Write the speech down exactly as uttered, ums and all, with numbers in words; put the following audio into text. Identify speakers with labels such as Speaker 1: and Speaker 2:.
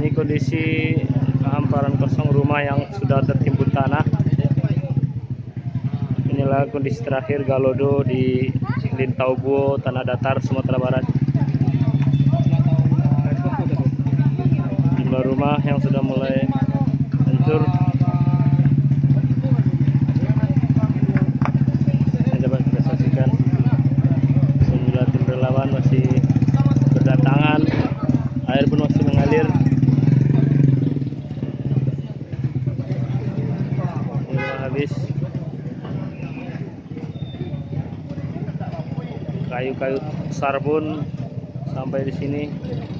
Speaker 1: Ini kondisi hamparan kosong rumah yang sudah tertimbun tanah. Inilah kondisi terakhir Galodo di Lintaubuo, Tanah Datar, Sumatera Barat. Jumlah rumah yang sudah mulai hancur. Yang dapat kita saksikan, sejumlah tim relawan masih berdatangan. Air pun masih mengalir. Ini habis. Kayu-kayu besar pun sampai di sini.